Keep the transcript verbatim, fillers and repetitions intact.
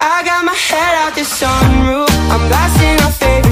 I got my head out the sunroof, I'm blasting our favorite